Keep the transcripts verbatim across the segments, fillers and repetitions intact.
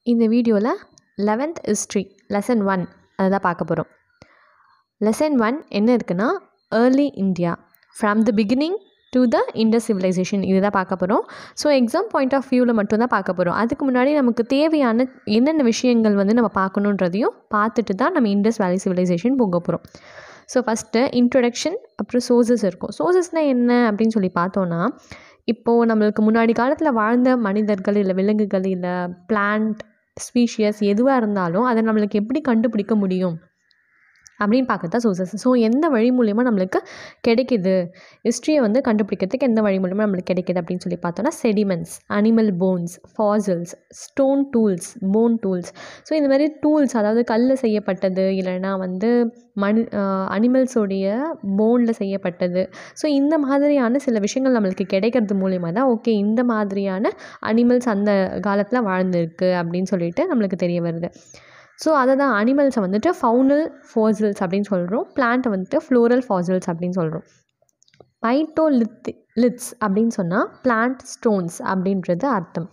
இந்த வீடியோவில் eleventh history lesson one அதை தான் பார்க்க போகிறோம். லெசன் ஒன் என்ன இருக்குன்னா, early India from the beginning to the Indus civilisation இது தான் பார்க்க போகிறோம். ஸோ எக்ஸாம் பாயிண்ட் ஆஃப் வியூவில் மட்டும்தான் பார்க்க போகிறோம். அதுக்கு முன்னாடி நமக்கு தேவையான என்னென்ன விஷயங்கள் வந்து நம்ம பார்க்கணுன்றதையும் பார்த்துட்டு தான் நம்ம இண்டஸ் வேலி சிவிலைசேஷன் போக போகிறோம். ஸோ ஃபஸ்ட்டு இன்ட்ரொடக்ஷன், அப்புறம் சோர்சஸ் இருக்கும். சோர்சஸ்னால் என்ன அப்படின்னு சொல்லி பார்த்தோன்னா, இப்போது நம்மளுக்கு முன்னாடி காலத்தில் வாழ்ந்த மனிதர்கள் இல்லை விலங்குகள் இல்லை பிளான்ட் ஸ்பீஷியஸ் எதுவாக இருந்தாலும் அதை நம்மளுக்கு எப்படி கண்டுபிடிக்க முடியும் அப்படின்னு பார்க்கறது தான் சோர்சஸ். ஸோ எந்த வழி மூலிமா நம்மளுக்கு கிடைக்கிது, ஹிஸ்ட்ரியை வந்து கண்டுபிடிக்கிறதுக்கு எந்த வழி மூலிமா நம்மளுக்கு கிடைக்கிது அப்படின்னு சொல்லி பார்த்தோன்னா, sediments, animal bones, fossils, stone tools, bone tools. So இந்த மாதிரி டூல்ஸ், அதாவது கல்லில் செய்யப்பட்டது இல்லைன்னா வந்து மனி அனிமல்ஸோடைய போனில் செய்யப்பட்டது. ஸோ இந்த மாதிரியான சில விஷயங்கள் நம்மளுக்கு கிடைக்கிறது மூலிமா தான் ஓகே இந்த மாதிரியான அனிமல்ஸ் அந்த காலத்தில் வாழ்ந்துருக்கு அப்படின்னு சொல்லிட்டு நம்மளுக்கு தெரிய வருது. ஸோ அதை தான் அனிமல்ஸை வந்துட்டு ஃபவுனல் ஃபாசில்ஸ் அப்படின்னு சொல்கிறோம், பிளான்ட்டை வந்துட்டு ஃப்ளோரல் ஃபாசில்ஸ் அப்படின்னு சொல்கிறோம். பைட்டோலித் லித்ஸ் அப்படின்னு சொன்னால் பிளான்ட் ஸ்டோன்ஸ் அப்படின்றது அர்த்தம்.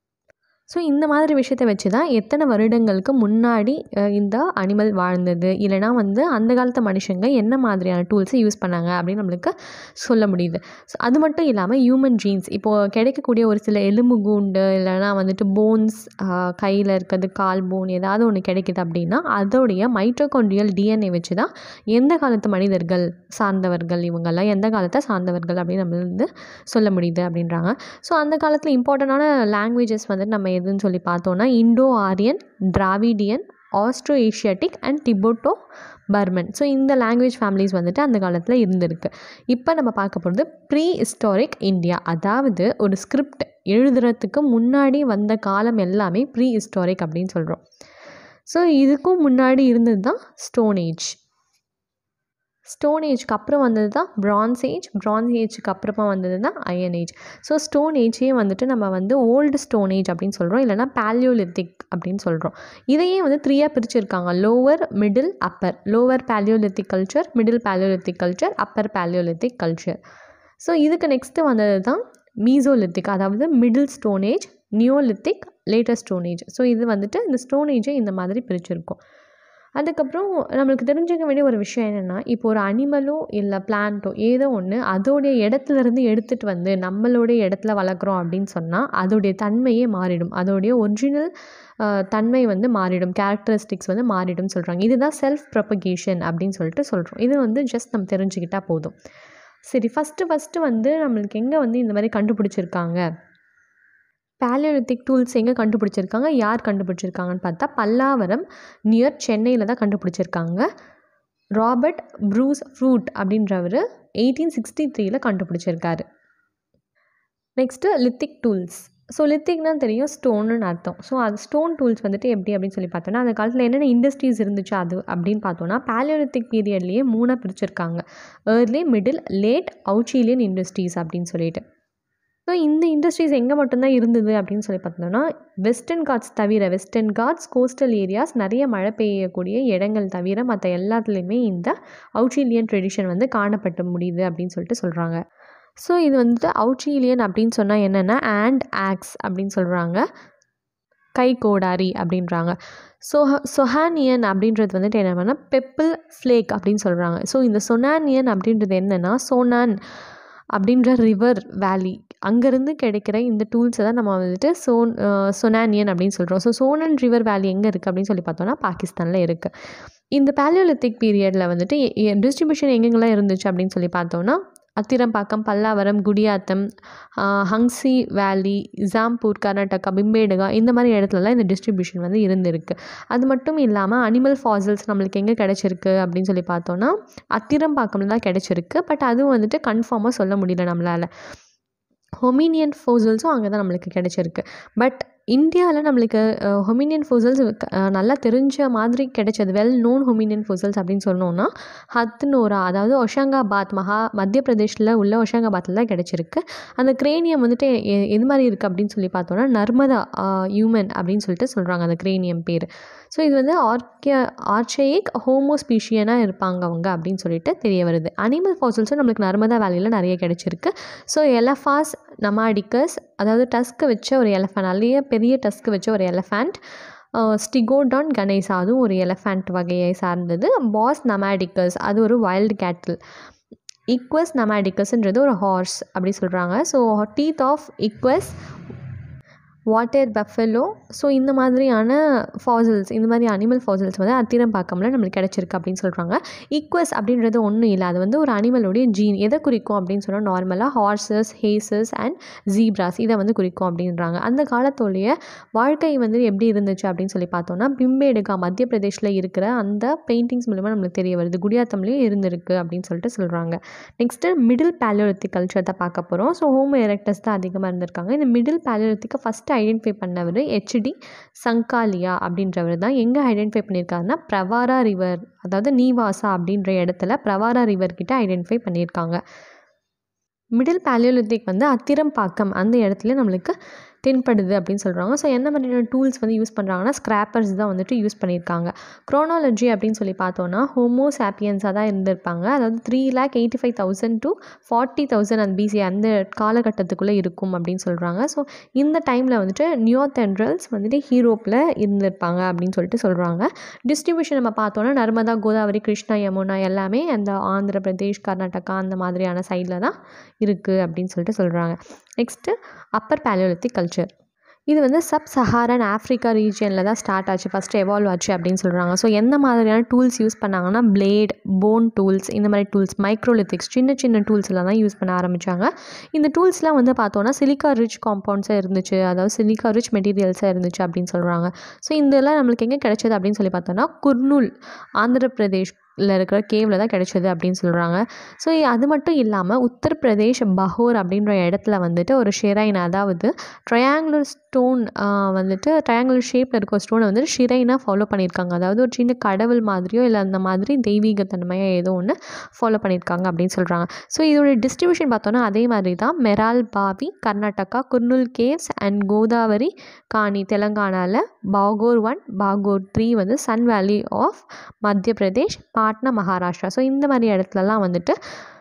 ஸோ இந்த மாதிரி விஷயத்தை வச்சு தான் எத்தனை வருடங்களுக்கு முன்னாடி இந்த அனிமல் வாழ்ந்தது இல்லைனா வந்து அந்த காலத்து மனுஷங்க என்ன மாதிரியான டூல்ஸை யூஸ் பண்ணாங்க அப்படின்னு நம்மளுக்கு சொல்ல முடியுது. ஸோ அது மட்டும் இல்லாமல் ஹியூமன் ஜீன்ஸ், இப்போது கிடைக்கக்கூடிய ஒரு சில எலும்பு கூண்டு இல்லைனா வந்துட்டு போன்ஸ், கையில் இருக்கிறது கால் போன் ஏதாவது ஒன்று கிடைக்கிது அப்படின்னா அதோடைய மைட்டோகாண்ட்ரியல் டிஎன்ஏ வச்சு தான் எந்த காலத்து மனிதர்கள் சார்ந்தவர்கள், இவங்கெல்லாம் எந்த காலத்தை சார்ந்தவர்கள் அப்படின்னு நம்ம வந்து சொல்ல முடியுது அப்படின்றாங்க. ஸோ அந்த காலத்தில் இம்பார்ட்டண்டான லாங்குவேஜஸ் வந்து நம்ம எதுன்னு சொல்லி பார்த்தோன்னா, Indo Aryan, Dravidian, Austro Asiatic and Tibeto Burman. So இந்த லாங்குவேஜ் ஃபேமிலிஸ் வந்துட்டு அந்த காலத்தில் இருந்திருக்கு. இப்போ நம்ம பார்க்க போகிறது ப்ரீ ஹிஸ்டாரிக் இந்தியா, அதாவது ஒரு ஸ்கிரிப்ட் எழுதுறதுக்கு முன்னாடி வந்த காலம் எல்லாமே ப்ரீ ஹிஸ்டாரிக் அப்படின்னு சொல்கிறோம். ஸோ இதுக்கும் முன்னாடி இருந்தது தான் ஸ்டோன் ஏஜ். ஸ்டோன் ஏஜ்க்கு அப்புறம் வந்தது தான் பிரான்ஸ் ஏஜ், பிரான்ஸ் ஏஜுக்கு அப்புறமா வந்தது தான் அயன் ஏஜ். ஸோ ஸ்டோன் ஏஜே வந்துட்டு நம்ம வந்து ஓல்டு ஸ்டோன் ஏஜ் அப்படின்னு சொல்கிறோம், இல்லைனா பேலியோலித்திக் அப்படின்னு சொல்கிறோம். இதையே வந்து த்ரீயாக பிரிச்சுருக்காங்க, lower, middle, upper. Lower palaeolithic culture, middle palaeolithic culture, upper palaeolithic culture. So இதுக்கு நெக்ஸ்ட்டு வந்தது தான் மீசோலித்திக், அதாவது middle stone age, neolithic, latest stone age. So இது வந்துட்டு இந்த ஸ்டோன் ஏஜை இந்த மாதிரி பிரிச்சுருக்கோம். அதுக்கப்புறம் நம்மளுக்கு தெரிஞ்சுக்க வேண்டிய ஒரு விஷயம் என்னென்னா, இப்போ ஒரு அனிமலோ இல்லை பிளான்ட்டோ ஏதோ ஒன்று அதோடைய இடத்துலேருந்து எடுத்துகிட்டு வந்து நம்மளுடைய இடத்துல வளர்க்குறோம் அப்படின்னு சொன்னால் அதோடைய தன்மையே மாறிடும், அதோடைய ஒரிஜினல் தன்மை வந்து மாறிடும், கேரக்டரிஸ்டிக்ஸ் வந்து மாறிடும் சொல்கிறாங்க. இதுதான் செல்ஃப் ப்ரொபகேஷன் அப்படின்னு சொல்லிட்டு சொல்கிறோம். இது வந்து ஜஸ்ட் நம்ம தெரிஞ்சுக்கிட்டால் போதும். சரி, ஃபஸ்ட்டு ஃபஸ்ட்டு வந்து நம்மளுக்கு எங்கே வந்து இந்த மாதிரி கண்டுபிடிச்சிருக்காங்க, பேலியோலித்திக் டூல்ஸ் எங்கே கண்டுபிடிச்சிருக்காங்க, யார் கண்டுபிடிச்சிருக்காங்கன்னு பார்த்தா பல்லாவரம் நியர் சென்னையில் தான் கண்டுபிடிச்சிருக்காங்க. ராபர்ட் ப்ரூஸ் ஃப்ரூட் அப்படின்றவர் எயிட்டீன் சிக்ஸ்டி த்ரீல கண்டுபிடிச்சிருக்காரு. Next lithic tools. ஸோ லித்திக்னா தெரியும், ஸ்டோன்னு அர்த்தம். ஸோ அது ஸ்டோன் டூல்ஸ் வந்துட்டு எப்படி அப்படின்னு சொல்லி பார்த்தோன்னா, அந்த காலத்தில் என்னென்ன இண்டஸ்ட்ரீஸ் இருந்துச்சு அது அப்படின்னு பார்த்தோன்னா பேலியோலித்திக் பீரியட்லேயே மூணாக பிரிச்சிருக்காங்க, early, middle, late Acheulian industries அப்படின்னு சொல்லிட்டு. ஸோ இந்த இண்டஸ்ட்ரீஸ் எங்கே மட்டும்தான் இருந்தது அப்படின்னு சொல்லி பார்த்தோம்னா, வெஸ்டர்ன் காட்ஸ் தவிர, வெஸ்டர்ன் காட்ஸ், கோஸ்டல் ஏரியாஸ், நிறைய மழை பெய்யக்கூடிய இடங்கள் தவிர மற்ற எல்லாத்துலேயுமே இந்த அவுச்சீலியன் ட்ரெடிஷன் வந்து காணப்பட முடியுது அப்படின்னு சொல்லிட்டு சொல்கிறாங்க. ஸோ இது வந்துட்டு அவுச்சீலியன் அப்படின்னு சொன்னால் என்னென்னா ஆண்ட் ஆக்ஸ் அப்படின்னு சொல்கிறாங்க, கை கோடாரி அப்படின்றாங்க. சொஹ சொஹானியன் அப்படின்றது வந்துட்டு என்ன பண்ணால் பெப்பிள் ஃப்ளேக் அப்படின்னு சொல்கிறாங்க. ஸோ இந்த சொனானியன் அப்படின்றது என்னென்னா சோனான் அப்படின்ற ரிவர் வேலி, அங்கேருந்து கிடைக்கிற இந்த டூல்ஸை தான் நம்ம வந்துட்டு சோன் சொனானியன் அப்படின்னு சொல்கிறோம். ஸோ சோனன் ரிவர் வேலி எங்கே இருக்குது அப்படின்னு சொல்லி பார்த்தோன்னா பாகிஸ்தானில் இருக்குது. இந்த பேலியோலித்திக் பீரியடில் வந்துட்டு டிஸ்ட்ரிபியூஷன் எங்கெங்கெல்லாம் இருந்துச்சு அப்படின்னு சொல்லி பார்த்தோன்னா, அத்திரம்பாக்கம், பல்லாவரம், குடியாத்தம், ஹங்சி வேலி, இசாம்பூர், கர்நாடகா, பிம்பேடகா இந்த மாதிரி இடத்துலலாம் இந்த டிஸ்ட்ரிபியூஷன் வந்து இருந்திருக்கு. அது மட்டும் இல்லாமல் அனிமல் ஃபாசில்ஸ் நம்மளுக்கு எங்கே கிடச்சிருக்கு அப்படின்னு சொல்லி பார்த்தோன்னா அத்திரம்பாக்கம்ல தான் கிடச்சிருக்கு. பட் அதுவும் வந்துட்டு கன்ஃபார்மாக சொல்ல முடியல நம்மளால். ஹொமினியன் ஃபோசில்ஸும் அங்கே தான் நம்மளுக்கு கிடச்சிருக்கு. பட் இந்தியாவில் நம்மளுக்கு ஹொமினியன் ஃபோசில்ஸ் நல்லா தெரிஞ்ச மாதிரி கிடைச்சது, வெல் நோன் ஹொமினியன் ஃபோசில்ஸ் அப்படின்னு சொன்னோன்னா ஹத்னோரா, அதாவது ஒஷங்காபாத், மகா மத்திய பிரதேஷில் உள்ள ஒஷங்காபாத்தில் தான் கிடச்சிருக்கு. அந்த கிரேனியம் வந்துட்டு எது மாதிரி இருக்குது அப்படின்னு சொல்லி பார்த்தோன்னா நர்மதா ஹியூமன் அப்படின்னு சொல்லிட்டு சொல்கிறாங்க அந்த கிரேனியம் பேர். ஸோ இது வந்து ஆர்கிய ஆர்ச்சைக் ஹோமோஸ்பீஷியனாக இருப்பாங்க அவங்க அப்படின்னு சொல்லிட்டு தெரிய வருது. அனிமல் ஃபாசில்ஸும் நம்மளுக்கு நர்மதா வேலியில் நிறைய கிடச்சிருக்கு. ஸோ எலஃபாஸ், நமாடிக்கஸ், அதாவது டஸ்க்கு வச்ச ஒரு எலஃபண்ட், நிறைய பெரிய டஸ்க்கு வச்ச ஒரு எலஃபண்ட். ஸ்டிகோடான் கணேசா அதுவும் ஒரு எலஃபண்ட் வகையை சார்ந்தது. பாஸ் நமாடிக்கஸ் அது ஒரு வைல்டு கேட்டில். இக்வஸ் நமாடிக்கஸ்ன்றது ஒரு ஹார்ஸ் அப்படி சொல்கிறாங்க. So teeth of Equus, water buffalo. So இந்த மாதிரியான ஃபாசில்ஸ், இந்த மாதிரி அனிமல் ஃபாசில்ஸ் வந்து அத்திரம்பாக்கம்ல நம்மளுக்கு கிடச்சிருக்கு அப்படின்னு சொல்கிறாங்க. ஈக்வஸ் அப்படின்றது ஒன்றும் இல்லை, அது வந்து ஒரு அனிமலுடைய ஜீன். எதை குறிக்கும் அப்படின்னு சொன்னால் நார்மலாக ஹார்சஸ், ஹேசஸ் அண்ட் ஜீப்ராஸ் இதை வந்து குறிக்கும் அப்படின்றாங்க. அந்த காலத்தோடைய வாழ்க்கை வந்து எப்படி இருந்துச்சு அப்படின்னு சொல்லி பார்த்தோன்னா, பிம்பேடுகா மத்திய பிரதேஷில் இருக்கிற அந்த பெயிண்டிங்ஸ் மூலமாக நம்மளுக்கு தெரிய வருது. குடியாத்தம்லேயும் இருந்திருக்கு அப்படின்னு சொல்லிட்டு சொல்கிறாங்க. நெக்ஸ்ட்டு மிடில் பேலியோலித்திக் கல்ச்சர் தான் பார்க்க போகிறோம். ஸோ ஹோமோ எரெக்டஸ் தான் அதிகமாக இருந்திருக்காங்க. இந்த மிடில் பேலியோலித்திக்கை ஃபஸ்ட்டு ஐடென்டிஃபை பண்ணவர் ஹெச்டி சங்காலியா அப்படின்றவர் தான். எங்கே ஐடென்டிஃபை பண்ணியிருக்காருன்னா பிரவாரா ரிவர், அதாவது நீவாசா அப்படின்ற இடத்துல பிரவாரா ரிவர் கிட்ட ஐடென்டிஃபை பண்ணியிருக்காங்க. மிடில் பேலியோலித்திக் வந்து அத்திரம்பாக்கம் அந்த இடத்துல நம்மளுக்கு தென்படுது அப்படின்னு சொல்கிறாங்க. ஸோ என்ன மாதிரியான டூல்ஸ் வந்து யூஸ் பண்ணுறாங்கன்னா ஸ்க்ராப்பர்ஸ் தான் வந்துட்டு யூஸ் பண்ணியிருக்காங்க. குரோனாலஜி அப்படின்னு சொல்லி பார்த்தோன்னா ஹோமோ சாப்பியன்ஸாக தான் இருந்திருப்பாங்க. அதாவது three lakh eighty five thousand to forty thousand அந்த பிசி அந்த காலகட்டத்துக்குள்ளே இருக்கும் அப்படின்னு சொல்கிறாங்க. ஸோ இந்த டைமில் வந்துட்டு நியோதென்ட்ரல்ஸ் வந்துட்டு ஹீரோப்பில் இருந்திருப்பாங்க அப்படின்னு சொல்லிட்டு சொல்கிறாங்க. டிஸ்ட்ரிபியூஷன் நம்ம பார்த்தோன்னா நர்மதா, கோதாவரி, கிருஷ்ணா, யமுனா எல்லாமே அந்த ஆந்திர பிரதேஷ், கர்நாடகா அந்த மாதிரியான சைடில் தான் இருக்குது அப்படின்னு சொல்லிட்டு சொல்கிறாங்க. Next upper palaeolithic culture. இது வந்து சப் சஹாரன் ஆஃப்ரிக்கா ரீஜியனில் தான் ஸ்டார்ட் ஆச்சு, ஃபஸ்ட்டு எவால்வ் ஆச்சு அப்படின்னு சொல்கிறாங்க. ஸோ எந்த மாதிரியான டூல்ஸ் யூஸ் பண்ணாங்கன்னா பிளேட், போன் டூல்ஸ், இந்த மாதிரி டூல்ஸ், மைக்ரோலித்திக்ஸ் சின்ன சின்ன டூல்ஸ்லாம் தான் யூஸ் பண்ண ஆரம்பித்தாங்க. இந்த டூல்ஸ்லாம் வந்து பார்த்தோன்னா சிலிக்கா ரிச் காம்பவுண்ட்ஸாக இருந்துச்சு, அதாவது சிலிக்கா ரிச் மெட்டீரியல்ஸாக இருந்துச்சு அப்படின்னு சொல்கிறாங்க. ஸோ இதெல்லாம் நம்மளுக்கு எங்கே கிடைச்சது அப்படின்னு சொல்லி பார்த்தோன்னா குர்னூல், ஆந்திர பிரதேஷ் இருக்கிற கேவில் தான் கிடைச்சது அப்படின்னு சொல்கிறாங்க. ஸோ அது மட்டும் இல்லாமல் உத்தரப்பிரதேஷ் பஹோர் அப்படின்ற இடத்துல வந்துட்டு ஒரு ஷிரைன், அதாவது ட்ரையாங்குலர் ஸ்டோன் வந்துட்டு ட்ரையாங்குலர் ஷேப்பில் இருக்க ஸ்டோனை வந்துட்டு ஷிரைனாக ஃபாலோ பண்ணியிருக்காங்க. அதாவது ஒரு சின்ன கடவுள் மாதிரியோ இல்லை அந்த மாதிரி தெய்வீகத்தன்மையாக ஏதோ ஒன்று ஃபாலோ பண்ணியிருக்காங்க அப்படின்னு சொல்கிறாங்க. ஸோ இதோட டிஸ்ட்ரிபியூஷன் பார்த்தோன்னா அதே மாதிரி தான். மெரால் பாவி கர்நாடகா, குர்னூல் கேவ்ஸ் அண்ட் கோதாவரி காணி தெலங்கானாவில், பாகோர் ஒன், பாகோர் த்ரீ வந்து Son valley of Madhya Pradesh, Patne Maharashtra. So இந்த மாதிரி இடத்துலலாம் வந்துட்டு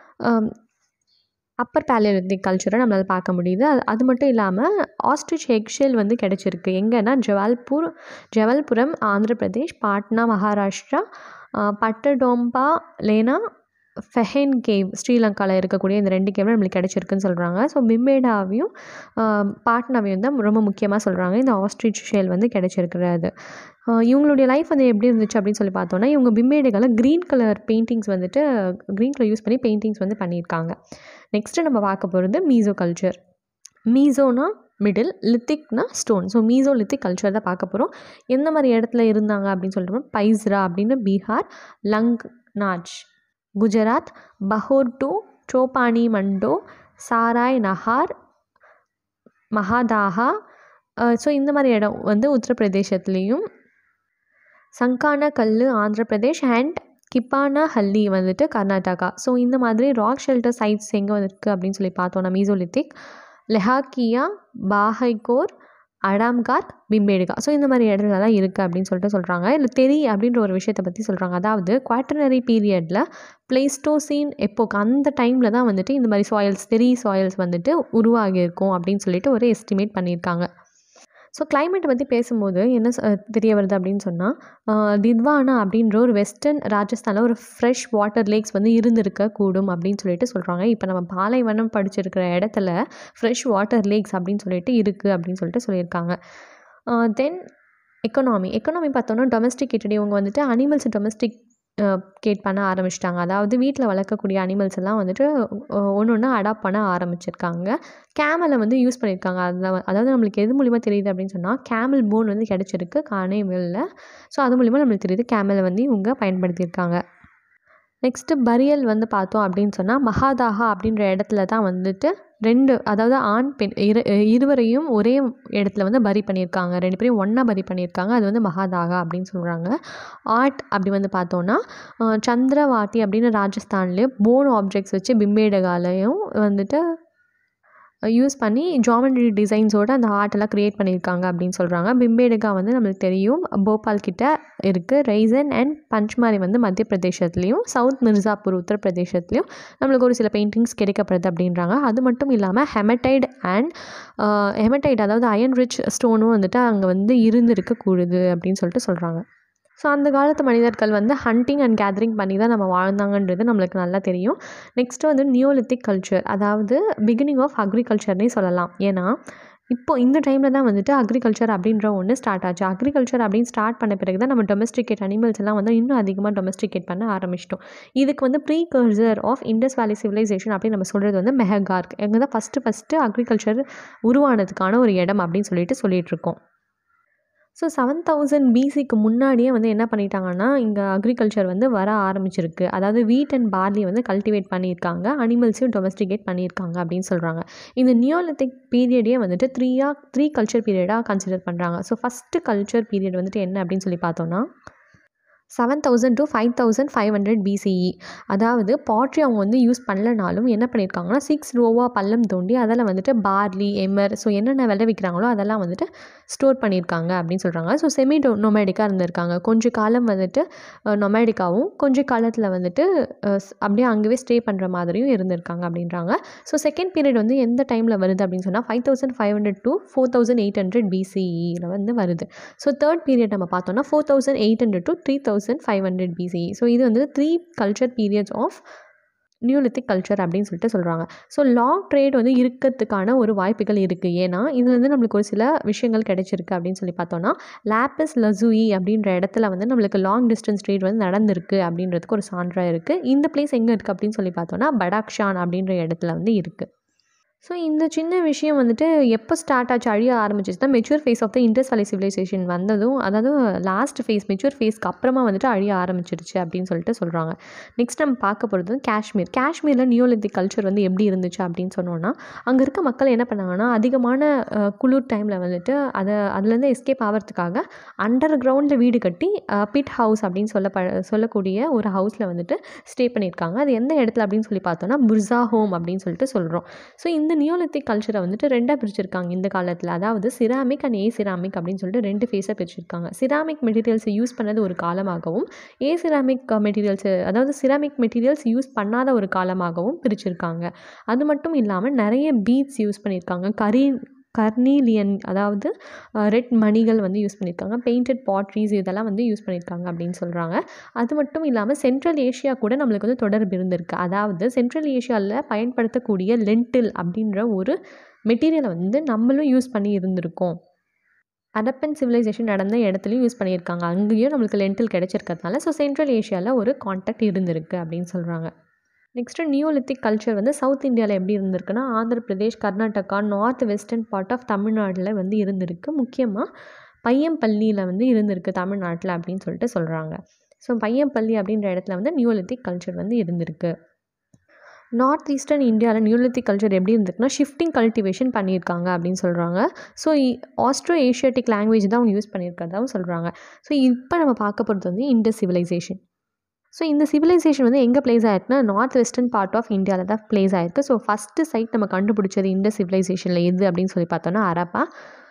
அப்பர் பேலியோலித்திக் கல்ச்சரை நம்மளால் பார்க்க முடியுது. அது அது மட்டும் இல்லாமல் ஆஸ்ட்ரிச் எக்ஷெல் வந்து கிடச்சிருக்கு. எங்கன்னா ஜவல்பூர் ஜவல்புரம் ஆந்திர பிரதேஷ், பாட்னா மகாராஷ்டிரா, பட்டடோம்பா லேனா, ஃபெஹென் கேவ் ஸ்ரீலங்காவில் இருக்கக்கூடிய இந்த ரெண்டு கேவில் நம்மளுக்கு கிடச்சிருக்குன்னு சொல்கிறாங்க. ஸோ பிம்பேடாவையும் பாட்னாவையும் தான் ரொம்ப முக்கியமாக சொல்கிறாங்க இந்த ஆஸ்ட்ரிச் ஷெல் வந்து கிடச்சிருக்கிறது. இவங்களுடைய லைஃப் வந்து எப்படி இருந்துச்சு அப்படின்னு சொல்லி பார்த்தோன்னா, இவங்க பிம்பேடுகளை க்ரீன் கலர் பெயிண்டிங்ஸ் வந்துட்டு க்ரீன் கலர் யூஸ் பண்ணி பெயிண்டிங்ஸ் வந்து பண்ணியிருக்காங்க. நெக்ஸ்ட்டு நம்ம பார்க்க போகிறது மீசோ கல்ச்சர். மீசோனா மிடில், லித்திக்னா stone. So meso lithic culture தான் பார்க்க போகிறோம். எந்த மாதிரி இடத்துல இருந்தாங்க அப்படின்னு சொல்லிட்டு பைஸ்ரா அப்படின்னு பீகார், லங்நாச் குஜராத், பஹோர் டு சோபானி மண்டோ, சாராய் நஹார், மகாதாஹா. ஸோ இந்த மாதிரி இடம் வந்து உத்தரப்பிரதேசத்துலேயும், Sanganakallu Andhra Pradesh and Kibbanahalli வந்துட்டு கர்நாடகா. ஸோ இந்த மாதிரி ராக் ஷெல்டர் சைட்ஸ் எங்கே இருக்குது அப்படின்னு சொல்லி பார்த்தோன்னா மீசோலித்திக், லெஹாக்கியா, பாஹைகோர், அடாம்கார், பிம்பேடுகா. ஸோ இந்த மாதிரி இடத்துலலாம் இருக்குது அப்படின்னு சொல்லிட்டு சொல்கிறாங்க. இல்லை தெரி அப்படின்ற ஒரு விஷயத்தை பற்றி சொல்கிறாங்க. அதாவது குவாட்டர்னரி பீரியடில் பிளேஸ்டோசீன் எப்போக்கு அந்த டைமில் தான் வந்துட்டு இந்த மாதிரி சாயில்ஸ், தெரி சாயில்ஸ் வந்துட்டு உருவாகியிருக்கும் அப்படின்னு சொல்லிட்டு ஒரு எஸ்டிமேட் பண்ணியிருக்காங்க. ஸோ கிளைமேட்டை பற்றி பேசும்போது என்ன தெரிய வருது அப்படின்னு சொன்னால், தித்வானா அப்படின்ற ஒரு வெஸ்டர்ன் ராஜஸ்தானில் ஒரு ஃப்ரெஷ் வாட்டர் லேக்ஸ் வந்து இருந்திருக்க கூடும் அப்படின்னு சொல்லிட்டு சொல்கிறாங்க. இப்போ நம்ம பாலைவனம் படிச்சிருக்கிற இடத்துல ஃப்ரெஷ் வாட்டர் லேக்ஸ் அப்படின்னு சொல்லிட்டு இருக்குது அப்படின்னு சொல்லிட்டு சொல்லியிருக்காங்க. தென் எக்கனாமி எக்கனாமி பார்த்தோன்னா டொமஸ்டிகேட்டட், இவங்க வந்துட்டு அனிமல்ஸ் டொமஸ்டிக் கேட் பண்ண ஆரம்பிச்சிட்டாங்க. அதாவது வீட்டில் வளர்க்கக்கூடிய அனிமல்ஸ் எல்லாம் வந்துட்டு ஒன்று ஒன்று அடாப்ட் பண்ண ஆரம்பிச்சிருக்காங்க. கேமலை வந்து யூஸ் பண்ணியிருக்காங்க. அதில் அதாவது நம்மளுக்கு எது மூலிமா தெரியுது அப்படின்னு சொன்னால் கேமல் போன் வந்து கிடச்சிருக்கு கானேவில். ஸோ அது மூலிமா நம்மளுக்கு தெரியுது கேமலை வந்து இவங்க பயன்படுத்தியிருக்காங்க. நெக்ஸ்ட்டு பரியல் வந்து பார்த்தோம் அப்படின்னு சொன்னால் மகாதாஹா அப்படின்ற இடத்துல தான் வந்துட்டு ரெண்டு, அதாவது ஆண் பெண் இரு இருவரையும் ஒரே இடத்துல வந்து பரி பண்ணியிருக்காங்க. ரெண்டு பேரையும் ஒன்றா பரி பண்ணியிருக்காங்க. அது வந்து மகாதாகா அப்படின்னு சொல்கிறாங்க. ஆர்ட் அப்படி வந்து பார்த்தோன்னா சந்திரவாட்டி அப்படின்னு ராஜஸ்தான்லேயும் போன் ஆப்ஜெக்ட்ஸ் வச்சு பிம்பேடகாலையும் வந்துட்டு யூஸ் பண்ணி ஜாமெட்ரி டிசைன்ஸோட அந்த ஆர்ட்டெல்லாம் க்ரியேட் பண்ணியிருக்காங்க அப்படின்னு சொல்கிறாங்க. பிம்பேடுகா வந்து நம்மளுக்கு தெரியும் போபால் கிட்ட இருக்குது. ரைசன் அண்ட் பஞ்ச்மாரி வந்து மத்திய பிரதேசத்துலேயும், சவுத் மிர்சாப்பூர் உத்தரப்பிரதேசத்துலேயும் நம்மளுக்கு ஒரு சில பெயிண்டிங்ஸ் கிடைக்கப்படுது அப்படின்றாங்க. அது மட்டும் இல்லாமல் ஹெமடைட் அண்ட் ஹெமடைட் அதாவது அயன் ரிச் ஸ்டோனும் வந்துட்டு அங்கே வந்து இருந்திருக்கக்கூடுது அப்படின்னு சொல்லிட்டு சொல்கிறாங்க. ஸோ அந்த காலத்து மனிதர்கள் வந்து ஹண்டிங் அண்ட் கேதரிங் பண்ணி தான் நம்ம வாழ்ந்தாங்கன்றது நம்மளுக்கு நல்லா தெரியும். நெக்ஸ்ட்டு வந்து நியோலித்திக் கல்ச்சர், அதாவது பிகினிங் ஆஃப் அக்ரிகல்ச்சர்னே சொல்லலாம். ஏன்னா இப்போ இந்த டைமில் தான் வந்துட்டு அக்ரிகல்ச்சர் அப்படின்ற ஒன்று ஸ்டார்ட் ஆச்சு. அக்ரிகல்ச்சர் அப்படின்னு ஸ்டார்ட் பண்ண பிறகு தான் நம்ம டொமஸ்டிகேட் அனிமல்ஸ் எல்லாம் வந்து இன்னும் அதிகமாக டொமஸ்டிகேட் பண்ண ஆரம்பிச்சிட்டோம். இதுக்கு வந்து precursor of Indus valley civilisation அப்படின்னு நம்ம சொல்கிறது வந்து மெஹகார்க். எங்கே தான் ஃபஸ்ட்டு ஃபஸ்ட்டு அக்ரிகல்ச்சர் உருவானதுக்கான ஒரு இடம் அப்படின்னு சொல்லிட்டு சொல்லிகிட்டு இருக்கோம். ஸோ செவன் தௌசண்ட் பிசிக்கு முன்னாடியே வந்து என்ன பண்ணிட்டாங்கன்னா இங்கே அக்ரிகல்ச்சர் வந்து வர ஆரம்பிச்சிருக்கு. அதாவது வீட் அண்ட் பார்லி வந்து கல்டிவேட் பண்ணியிருக்காங்க, அனிமல்ஸையும் டொமஸ்டிகேட் பண்ணியிருக்காங்க அப்படின்னு சொல்கிறாங்க. இந்த நியோலித்திக் பீரியடே வந்துட்டு த்ரீயாக த்ரீ கல்ச்சர் பீரியடாக கன்சிடர் பண்ணுறாங்க. ஸோ ஃபஸ்ட்டு கல்ச்சர் பீரியட் வந்துட்டு என்ன அப்படின்னு சொல்லி பார்த்தோன்னா seven thousand to five thousand five hundred BCE. அதாவது பாட்ரி அவங்க வந்து யூஸ் பண்ணலனாலும் என்ன பண்ணியிருக்காங்கன்னா சிக்ஸ் ரோவாக பள்ளம் தோண்டி அதில் வந்துட்டு பார்லி எமர் ஸோ என்னென்ன விளைவிக்கிறாங்களோ அதெல்லாம் வந்துட்டு ஸ்டோர் பண்ணியிருக்காங்க அப்படின்னு சொல்கிறாங்க. ஸோ செமி டொ நொமேடிக்காக இருந்திருக்காங்க. கொஞ்சம் காலம் வந்துட்டு நொமேடிக்காவும் கொஞ்சம் காலத்தில் வந்துட்டு அப்படியே அங்கேயே ஸ்டே பண்ணுற மாதிரியும் இருந்திருக்காங்க அப்படின்றாங்க. ஸோ செகண்ட் பீரியட் வந்து எந்த டைமில் வருது அப்படின்னு சொன்னால் five thousand five hundred to four thousand eight hundred பிசிஇயில் வந்து வருது. ஸோ தேர்ட் பீரியட் நம்ம பார்த்தோம்னா four thousand eight hundred to three thousand five hundred BCE. So இது வந்து three culture periods of neolithic culture அப்படின்னு சொல்லிட்டு சொல்கிறாங்க. ஸோ லாங் ட்ரேட் வந்து இருக்கிறதுக்கான ஒரு வாய்ப்புகள் இருக்குது. ஏன்னா இதுலேருந்து நம்மளுக்கு ஒரு சில விஷயங்கள் கிடைச்சிருக்கு அப்படின்னு சொல்லி பார்த்தோன்னா லாப்பிஸ் லசூயி அப்படின்ற இடத்துல வந்து நம்மளுக்கு லாங் டிஸ்டன்ஸ் ட்ரேட் வந்து நடந்திருக்கு அப்படின்றதுக்கு ஒரு சான்றாக இருக்குது. இந்த பிளேஸ் எங்கே இருக்குது அப்படின்னு சொல்லி பார்த்தோன்னா படாக்ஷான் அப்படின்ற இடத்துல வந்து இருக்குது. ஸோ இந்த சின்ன விஷயம் வந்துட்டு எப்போ ஸ்டார்ட் ஆச்சு அழிய ஆரம்பிச்சிச்சுன்னா mature phase of the Indus valley civilisation வந்ததும், அதாவது லாஸ்ட் ஃபேஸ் மெச்சூர் ஃபேஸ்க்கு அப்புறமா வந்துட்டு அழிய ஆரம்பிச்சிருச்சு அப்படின்னு சொல்லிட்டு சொல்கிறாங்க. நெக்ஸ்ட் நம்ம பார்க்க போகிறது காஷ்மீர். காஷ்மீரில் நியோலித்திக் கல்ச்சர் வந்து எப்படி இருந்துச்சு அப்படின்னு சொன்னோன்னா அங்கே இருக்க மக்கள் என்ன பண்ணாங்கன்னா அதிகமான குளிர் டைமில் வந்துட்டு அதை அதுலேருந்து எஸ்கேப் ஆகிறதுக்காக அண்டர் கிரவுண்டில் வீடு கட்டி பிட் ஹவுஸ் அப்படின்னு சொல்ல ப சொல்லக்கூடிய ஒரு ஹவுஸில் வந்துட்டு ஸ்டே பண்ணியிருக்காங்க. அது எந்த இடத்துல அப்படின்னு சொல்லி பார்த்தோன்னா புர்ஸா ஹோம் அப்படின்னு சொல்லிட்டு சொல்கிறோம். ஸோ இந்த நியோலித்திக் கல்ச்சரை வந்துட்டு ரெண்டாக பிரிச்சிருக்காங்க இந்த காலத்தில். அதாவது சிராமிக் அண்ட் ஏ சிராமிக் அப்படின்னு சொல்லிட்டு ரெண்டு ஃபேஸாக பிரிச்சிருக்காங்க. சிராமிக் மெட்டீரியல்ஸை யூஸ் பண்ணது ஒரு காலமாகவும் ஏ சிராமிக் மெட்டீரியல்ஸ் அதாவது சிராமிக் மெட்டீரியல்ஸ் யூஸ் பண்ணாத ஒரு காலமாகவும் பிரிச்சிருக்காங்க. அது மட்டும் இல்லாமல் நிறைய பீட்ஸ் யூஸ் பண்ணியிருக்காங்க. கரி கர்னீலியன் அதாவது ரெட் மணிகள் வந்து யூஸ் பண்ணியிருக்காங்க. பெயிண்டட் பாட்ரிஸ் இதெல்லாம் வந்து யூஸ் பண்ணியிருக்காங்க அப்படின்னு சொல்கிறாங்க. அது மட்டும் இல்லாமல் சென்ட்ரல் ஏஷியா கூட நம்மளுக்கு வந்து தொடர்பு இருந்திருக்கு. அதாவது சென்ட்ரல் ஏஷியாவில் பயன்படுத்தக்கூடிய லென்டில் அப்படின்ற ஒரு மெட்டீரியலை வந்து நம்மளும் யூஸ் பண்ணி இருந்திருக்கோம். ஹரப்பன் சிவிலைசேஷன் நடந்த இடத்துலையும் யூஸ் பண்ணியிருக்காங்க. அங்கேயும் நம்மளுக்கு லென்டில் கிடைச்சிருக்கிறதுனால ஸோ சென்ட்ரல் ஏஷியாவில் ஒரு கான்டாக்ட் இருந்திருக்கு அப்படின்னு சொல்கிறாங்க. நெக்ஸ்ட்டு நியோலித்திக் கல்ச்சர் வந்து சவுத் இந்தியாவில் எப்படி இருந்திருக்குன்னா Andhra Pradesh, Karnataka, north western part of தமிழ்நாட்டில் வந்து இருந்திருக்கு. முக்கியமாக பையம்பள்ளியில் வந்து இருந்திருக்கு தமிழ்நாட்டில் அப்படின்னு சொல்லிட்டு சொல்கிறாங்க. ஸோ பையம்பள்ளி அப்படின்ற இடத்துல வந்து நியோலித்திக் கல்ச்சர் வந்து இருந்திருக்கு. நார்த் ஈஸ்டர்ன் இந்தியாவில் நியோலித்திக் கல்ச்சர் எப்படி இருந்திருக்குன்னா ஷிஃப்டிங் கல்டிவேஷன் பண்ணியிருக்காங்க அப்படின்னு சொல்கிறாங்க. ஸோ ஆஸ்ட்ரோ ஏஷியாட்டிக் லாங்குவேஜ் தான் அவங்க யூஸ் பண்ணியிருக்கிறதாகவும் சொல்கிறாங்க. ஸோ இப்போ நம்ம பார்க்க போகிறது வந்து இண்டஸ் சிவிலைசேஷன். ஸோ இந்த சிவிலைசேஷன் வந்து எங்கே ப்ளேஸ் ஆயிருக்குன்னா நார்த் வெஸ்டர்ன் பார்ட் ஆஃப் இந்தியாவில் தான் ப்ளேஸ் ஆயிருக்கு. ஸோ ஃபஸ்ட்டு சைட் நம்ம கண்டுபிடிச்சது இண்டஸ் சிவிலைசேஷனில் எது அப்படின்னு சொல்லி பார்த்தோன்னா ஹரப்பா.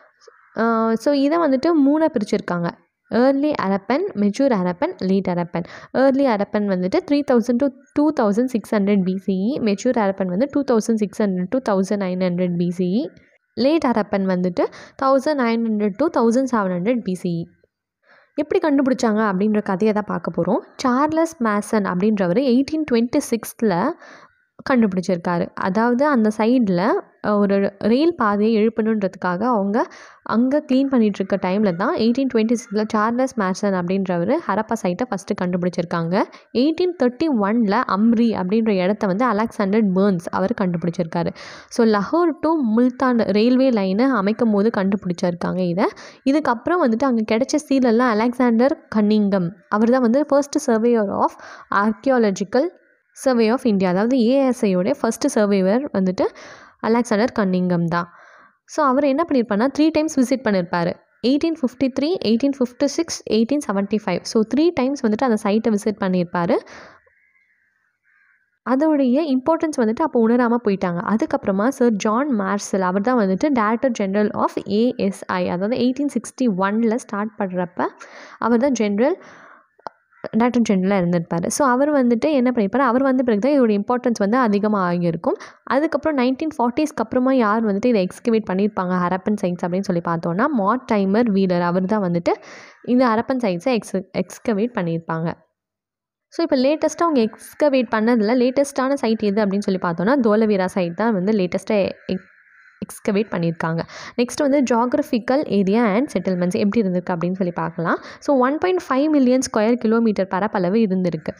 ஸோ இதை வந்துட்டு மூணாக பிரிச்சிருக்காங்க. Early Harappan, mature Harappan, late Harappan. Early Harappan வந்துட்டு three thousand to two thousand six hundred BCE. Mature Harappan வந்து two thousand six hundred to thousand nine hundred BCE. Late Harappan வந்துட்டு thousand nine hundred to thousand seven hundred BCE. எப்படி கண்டுபிடிச்சாங்க அப்படின்ற கதையை தான் பார்க்க போகிறோம். சார்லஸ் மேசன் அப்படின்றவர் எயிட்டீன் டுவெண்ட்டி சிக்ஸில் கண்டுபிடிச்சிருக்காரு. அதாவது அந்த சைடில் ஒரு ரெயில் பாதையை எழுப்பணுன்றதுக்காக அவங்க அங்கே க்ளீன் பண்ணிகிட்ருக்க டைமில் தான் எயிட்டீன் டுவெண்ட்டி சிக்ஸில் சார்லஸ் மேசன் அப்படின்றவர் ஹரப்பா சைட்டை ஃபஸ்ட்டு கண்டுபிடிச்சிருக்காங்க. எயிட்டீன் தேர்ட்டி ஒனில் அம்ரி அப்படின்ற இடத்த வந்து அலெக்சாண்டர் பர்ன்ஸ் அவர் கண்டுபிடிச்சிருக்காரு. So Lahore to Multan railway லைனை அமைக்கும் போது கண்டுபிடிச்சிருக்காங்க இதை. இதுக்கப்புறம் வந்துட்டு அங்கே கிடைச்ச சீலெல்லாம் அலெக்சாண்டர் கன்னிங்கம் அவர் தான் வந்து first surveyor of archaeological survey of India, அதாவது ஏஎஸ்ஐயோடைய ஃபஸ்ட்டு சர்வேவர் வந்துட்டு அலெக்சாண்டர் கன்னிங்கம் தான். ஸோ அவர் என்ன பண்ணியிருப்பார்னா த்ரீ டைம்ஸ் விசிட் பண்ணியிருப்பார். Eighteen fifty three eighteen fifty six eighteen seventy five so three times வந்துட்டு அந்த சைட்டை விசிட் பண்ணியிருப்பார். அதோடைய இம்பார்ட்டன்ஸ் வந்துட்டு அப்போ உணராமல் போயிட்டாங்க. அதுக்கப்புறமா சர் ஜான் மார்சல் அவர் தான் வந்துட்டு டைரக்டர் ஜெனரல் ஆஃப் ஏஎஸ்ஐ, அதாவது எயிட்டீன் சிக்ஸ்டி ஒனில் ஸ்டார்ட் பண்ணுறப்ப அவர் தான் ஜென்ரல் டைரக்டர் ஜெனரலாக இருந்திருப்பார். ஸோ அவர் வந்துட்டு என்ன பண்ணியிருப்பார், அவர் வந்த பிறகு தான் இதோட இம்பார்ட்டன்ஸ் வந்து அதிகமாக ஆகியிருக்கும். அதுக்கப்புறம் நைன்டீன் ஃபார்ட்டிஸ்க்கு அப்புறமா யார் வந்துட்டு இதை எக்ஸ்கவேட் பண்ணியிருப்பாங்க ஹரப்பன் சைட்ஸ் அப்படின்னு சொல்லி பார்த்தோன்னா மார்டைமர் வீலர் அவர் தான் வந்துட்டு இந்த ஹரப்பன் சைட்ஸை எக்ஸ் எக்ஸ்கவேட் பண்ணியிருப்பாங்க. ஸோ இப்போ லேட்டஸ்ட்டாக அவங்க எக்ஸ்கவேட் பண்ணதில் லேட்டஸ்ட்டான சைட் எது அப்படின்னு சொல்லி பார்த்தோன்னா தோலவீரா சைட் தான் வந்து லேட்டஸ்ட்டாக எக் எக்ஸ்கவேட் பண்ணியிருக்காங்க. நெக்ஸ்ட் வந்து ஜாகிரபிக்கல் ஏரியா அண்ட் செட்டில்மெண்ட்ஸ் எப்படி இருந்திருக்கு அப்படின்னு சொல்லி பார்க்கலாம். So one point five million square kilometre பரப்பளவு இருந்திருக்கு.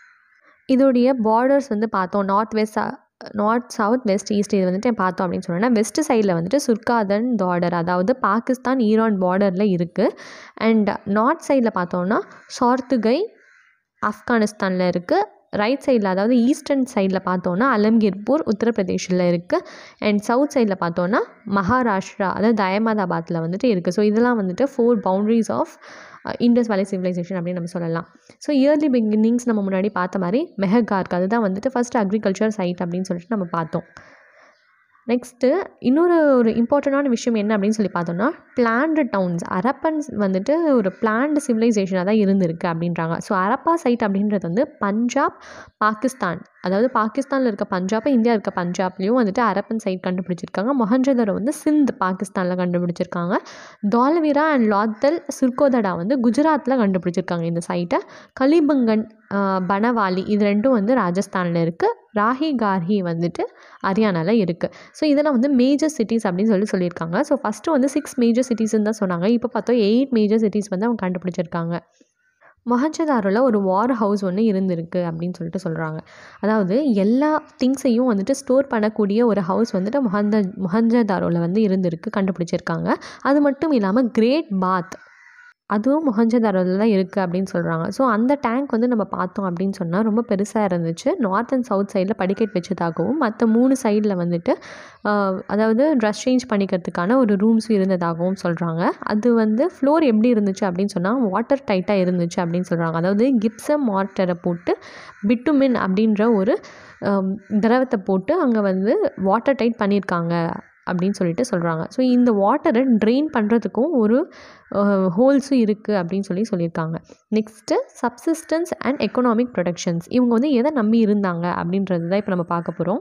இதோடைய பார்டர்ஸ் வந்து பார்த்தோம் north west north south west east இது வந்துட்டு பார்த்தோம் அப்படின்னு சொன்னோன்னா வெஸ்ட் சைடில் வந்துட்டு சுர்காதன் பார்டர் அதாவது பாகிஸ்தான் ஈரான் பார்டரில் இருக்குது. அண்ட் நார்த் சைடில் பார்த்தோன்னா சார்த்துகை ஆப்கானிஸ்தானில் இருக்குது. ரைட் சைடில் அதாவது ஈஸ்டர்ன் சைடில் பார்த்தோன்னா அலம்கீர்பூர் உத்தரப்பிரதேஷில் இருக்குது. அண்ட் சவுத் சைடில் பார்த்தோன்னா மகாராஷ்டிரா அதாவது அகமதாபாத்தில் வந்துட்டு இருக்குது. ஸோ இதெல்லாம் வந்துட்டு four boundaries of Indus valley civilisation அப்படின்னு நம்ம சொல்லலாம். ஸோ இயர்லி பிகினிங்ஸ் நம்ம முன்னாடி பார்த்த மாதிரி மெஹகார்க் அதுதான் வந்துட்டு ஃபஸ்ட் அக்ரிகல்ச்சர் சைட் அப்படின்னு சொல்லிட்டு நம்ம பார்த்தோம். நெக்ஸ்ட்டு இன்னொரு ஒரு இம்பார்ட்டண்டான விஷயம் என்ன அப்படின்னு சொல்லி பார்த்தோன்னா பிளான்டு டவுன்ஸ் ஹரப்பன்ஸ் வந்துட்டு ஒரு பிளான்டு சிவிலைசேஷனாக தான் இருந்திருக்கு அப்படின்றாங்க. ஸோ ஹரப்பா சைட் அப்படின்றது வந்து பஞ்சாப் பாகிஸ்தான் அதாவது பாகிஸ்தானில் இருக்க பஞ்சாப் இந்தியா இருக்க பஞ்சாப்லேயும் வந்துட்டு ஹரப்பன் சைட் கண்டுபிடிச்சிருக்காங்க. மொஹஞ்சதாரோ வந்து சிந்த் பாகிஸ்தானில் கண்டுபிடிச்சிருக்காங்க. தோலவீரா அண்ட் லாத்தல் சிர்கோதடா வந்து குஜராத்தில் கண்டுபிடிச்சிருக்காங்க இந்த சைட்டை. கலிபங்கன் பனவாலி இது ரெண்டும் வந்து ராஜஸ்தானில் இருக்குது. ராஹி கார்ஹி வந்துட்டு ஹரியானாவில் இருக்குது. ஸோ இதெல்லாம் வந்து மேஜர் சிட்டிஸ் அப்படின்னு சொல்லி சொல்லியிருக்காங்க. ஸோ ஃபஸ்ட்டு வந்து சிக்ஸ் மேஜர் சிட்டிஸ்ன்னு தான் சொன்னாங்க. இப்போ பார்த்தோம் எயிட் மேஜர் சிட்டிஸ் வந்து அவங்க கண்டுபிடிச்சிருக்காங்க. மொஹஞ்சதாரோவில் ஒரு வார் ஹவுஸ் ஒன்று இருந்திருக்கு அப்படின்னு சொல்லிட்டு சொல்கிறாங்க. அதாவது எல்லா திங்ஸையும் வந்துட்டு ஸ்டோர் பண்ணக்கூடிய ஒரு ஹவுஸ் வந்துட்டு மொஹந்த மொஹஞ்சதாரோவில் வந்து இருந்திருக்கு கண்டுபிடிச்சிருக்காங்க. அது மட்டும் இல்லாமல் கிரேட் பாத் அதுவும் மொஹஞ்சதாரோவில் தான் இருக்குது அப்படின்னு சொல்கிறாங்க. ஸோ அந்த டேங்க் வந்து நம்ம பார்த்தோம் அப்படின்னு சொன்னால் ரொம்ப பெருசாக இருந்துச்சு. நார்த் அண்ட் சவுத் சைடில் படிக்கட் வச்சதாகவும் மற்ற மூணு சைடில் வந்துட்டு அதாவது ட்ரெஸ் சேஞ்ச் பண்ணிக்கிறதுக்கான ஒரு ரூம்ஸும் இருந்ததாகவும் சொல்கிறாங்க. அது வந்து ஃப்ளோர் எப்படி இருந்துச்சு அப்படின்னு சொன்னால் வாட்டர் டைட்டாக இருந்துச்சு அப்படின்னு சொல்கிறாங்க. அதாவது கிப்சம் மார்ட்டரை போட்டு பிட்டுமின் அப்படின்ற ஒரு திரவத்தை போட்டு அங்கே வந்து வாட்டர் டைட் பண்ணியிருக்காங்க அப்படின்னு சொல்லிட்டு சொல்கிறாங்க. ஸோ இந்த வாட்டரை ட்ரெயின் பண்ணுறதுக்கும் ஒரு ஹோல்ஸும் இருக்குது அப்படின்னு சொல்லி சொல்லியிருக்காங்க. Next subsistence and economic productions இவங்க வந்து எதை நம்பி இருந்தாங்க அப்படின்றது தான் இப்போ நம்ம பார்க்க போகிறோம்.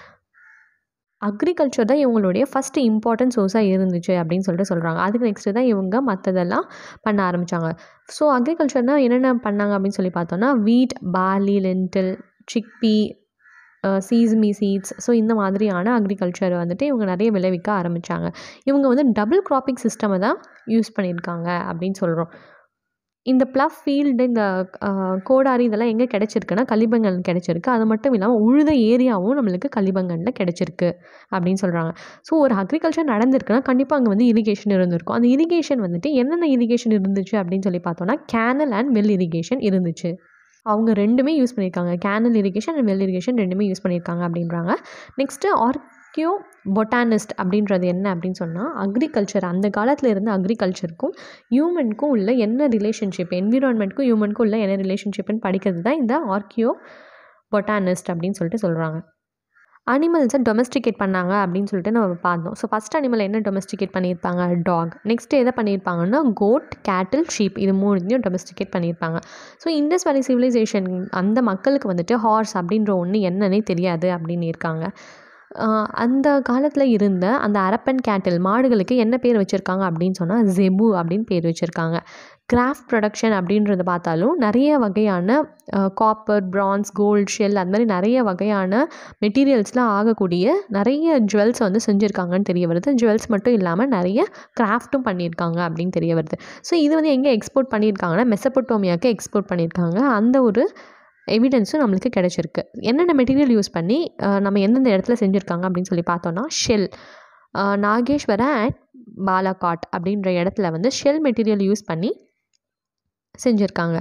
அக்ரிகல்ச்சர் தான் இவங்களுடைய ஃபஸ்ட்டு இம்பார்ட்டன்ட் சோர்ஸாக இருந்துச்சு அப்படின்னு சொல்லிட்டு சொல்கிறாங்க. அதுக்கு நெக்ஸ்ட்டு தான் இவங்க மற்றதெல்லாம் பண்ண ஆரம்பித்தாங்க. ஸோ அக்ரிகல்ச்சர்னால் என்னென்ன பண்ணாங்க அப்படின்னு சொல்லி பார்த்தோன்னா wheat, barley, lentil, chickpea, sesame seeds so இந்த மாதிரியான அக்ரிகல்ச்சரை வந்துட்டு இவங்க நிறைய விளைவிக்க ஆரம்பித்தாங்க. இவங்க வந்து டபுள் கிராப்பிங் சிஸ்டமை தான் யூஸ் பண்ணியிருக்காங்க அப்படின்னு சொல்கிறோம். இந்த ப்ளஃப் ஃபீல்டு இந்த கோடாரி இதெல்லாம் எங்கே கிடச்சிருக்குன்னா கலிபங்கன் கிடச்சிருக்கு. அது மட்டும் இல்லாமல் உழுத ஏரியாவும் நம்மளுக்கு கலிபங்கனில் கிடச்சிருக்கு அப்படின்னு சொல்கிறாங்க. ஸோ ஒரு அக்ரிகல்ச்சர் நடந்திருக்குன்னா கண்டிப்பாக அங்கே வந்து இரிகேஷன் இருந்திருக்கும். அந்த இரிகேஷன் வந்துட்டு என்னென்ன இரிகேஷன் இருந்துச்சு அப்படின்னு சொல்லி பார்த்தோன்னா கேனல் அண்ட் வெல் இரிகேஷன் இருந்துச்சு. அவங்க ரெண்டுமே யூஸ் பண்ணியிருக்காங்க. Canal irrigation and well irrigation ரெண்டுமே யூஸ் பண்ணியிருக்காங்க அப்படின்றாங்க. நெக்ஸ்ட்டு ஆர்கியோ பொட்டானிஸ்ட் அப்படின்றது என்ன அப்படின்னு சொன்னால் அக்ரிகல்ச்சர் அந்த காலத்தில் இருந்த அக்ரிகல்ச்சருக்கும் ஹியூமனுக்கும் உள்ள என்ன ரிலேஷன்ஷிப் என்விரான்மெண்ட்க்கும் ஹியூமனுக்கும் உள்ள என்ன ரிலேஷன்ஷிப்னு படிக்கிறது தான் இந்த ஆர்கியோ பொட்டானிஸ்ட் அப்படின்னு சொல்லிட்டு சொல்கிறாங்க. அனிமல்ஸை டொமஸ்டிகேட் பண்ணாங்க அப்படின்னு சொல்லிட்டு நம்ம பார்த்தோம். ஸோ ஃபஸ்ட் அனிமல் என்ன டொமஸ்டிகேட் பண்ணியிருப்பாங்க டாக். நெக்ஸ்ட்டு எதை பண்ணியிருப்பாங்கன்னா கோட், கேட்டில், ஷீப் இது மூணுத்தையும் டொமஸ்டிகேட் பண்ணியிருப்பாங்க. ஸோ இண்டஸ் வேலி சிவிலைசேஷன் அந்த மக்களுக்கு வந்துட்டு ஹார்ஸ் அப்படின்ற ஒன்று என்னன்னே தெரியாது அப்படின்னு இருக்காங்க. அந்த காலத்தில் இருந்த அந்த ஹரப்பன் கேட்டில் மாடுகளுக்கு என்ன பேர் வச்சுருக்காங்க அப்படின்னு சொன்னால் ஜெபு அப்படின்னு பேர் வச்சுருக்காங்க. கிராஃப்ட் ப்ரொடக்ஷன் அப்படின்றத பார்த்தாலும் நிறைய வகையான காப்பர், பிரான்ஸ், கோல்டு, ஷெல் அது மாதிரி நிறைய வகையான மெட்டீரியல்ஸ்லாம் ஆகக்கூடிய நிறைய ஜுவல்ஸ் வந்து செஞ்சுருக்காங்கன்னு தெரிய வருது. ஜுவல்ஸ் மட்டும் இல்லாமல் நிறைய கிராஃப்ட்டும் பண்ணியிருக்காங்க அப்படின்னு தெரிய வருது. ஸோ இது வந்து எங்கே எக்ஸ்போர்ட் பண்ணியிருக்காங்கன்னா மெசபடோமியாவுக்கு எக்ஸ்போர்ட் பண்ணியிருக்காங்க. அந்த ஒரு எவிடன்ஸும் நம்மளுக்கு கிடச்சிருக்கு. என்னென்ன மெட்டீரியல் யூஸ் பண்ணி நம்ம எந்தெந்த இடத்துல செஞ்சுருக்காங்க அப்படின்னு சொல்லி பார்த்தோன்னா ஷெல் நாகேஸ்வர அண்ட் பாலாகாட் அப்படின்ற இடத்துல வந்து ஷெல் மெட்டீரியல் யூஸ் பண்ணி செஞ்சுருக்காங்க.